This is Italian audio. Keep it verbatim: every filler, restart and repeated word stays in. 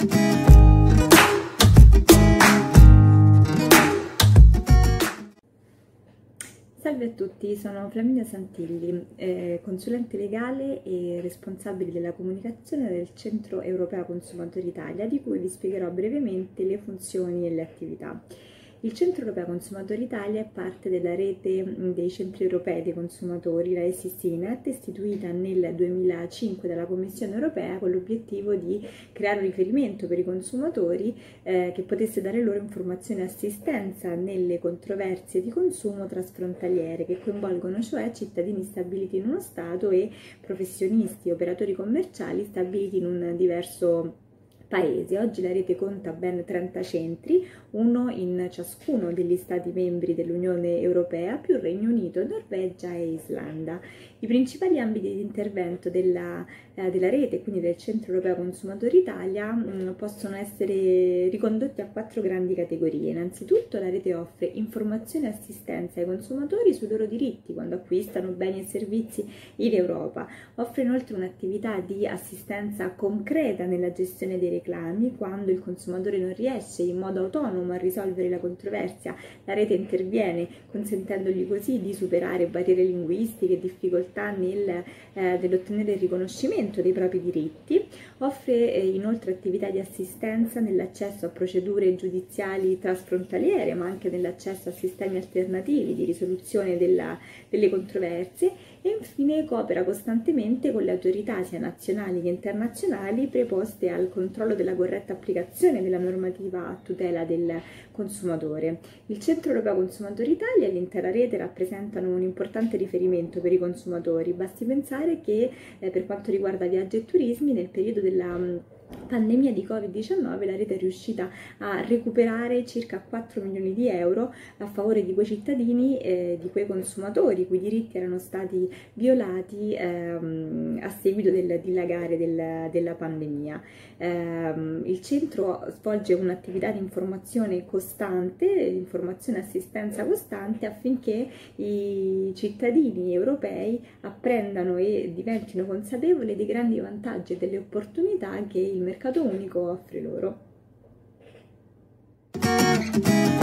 Salve a tutti, sono Flaminia Santilli, eh, consulente legale e responsabile della comunicazione del Centro Europeo Consumatori Italia, di cui vi spiegherò brevemente le funzioni e le attività. Il Centro Europeo Consumatori Italia è parte della rete dei centri europei dei consumatori, la E S I S I N E T, istituita nel duemilacinque dalla Commissione europea con l'obiettivo di creare un riferimento per i consumatori eh, che potesse dare loro informazione e assistenza nelle controversie di consumo transfrontaliere che coinvolgono cioè cittadini stabiliti in uno Stato e professionisti, operatori commerciali stabiliti in un diverso paese. Oggi la rete conta ben trenta centri, uno in ciascuno degli Stati membri dell'Unione Europea, più Regno Unito, Norvegia e Islanda. I principali ambiti di intervento della, eh, della rete, quindi del Centro Europeo Consumatori Italia, mh, possono essere ricondotti a quattro grandi categorie. Innanzitutto la rete offre informazione e assistenza ai consumatori sui loro diritti quando acquistano beni e servizi in Europa. Offre inoltre un'attività di assistenza concreta nella gestione dei reclami. Quando il consumatore non riesce in modo autonomo a risolvere la controversia, la rete interviene, consentendogli così di superare barriere linguistiche e difficoltà nel, eh, nell'ottenere il riconoscimento dei propri diritti. Offre eh, inoltre attività di assistenza nell'accesso a procedure giudiziali trasfrontaliere, ma anche nell'accesso a sistemi alternativi di risoluzione della, delle controversie, e infine coopera costantemente con le autorità sia nazionali che internazionali preposte al controllo della corretta applicazione della normativa a tutela del consumatore. Il Centro Europeo Consumatori Italia e l'intera rete rappresentano un importante riferimento per i consumatori. Basti pensare che eh, per quanto riguarda viaggi e turismi, nel periodo della pandemia di Covid diciannove la rete è riuscita a recuperare circa quattro milioni di euro a favore di quei cittadini, eh, di quei consumatori i cui diritti erano stati violati ehm, a seguito del dilagare del, della pandemia. Ehm, il centro svolge un'attività di informazione costante, di informazione e assistenza costante affinché i cittadini europei apprendano e diventino consapevoli dei grandi vantaggi e delle opportunità che il mercato unico offre loro.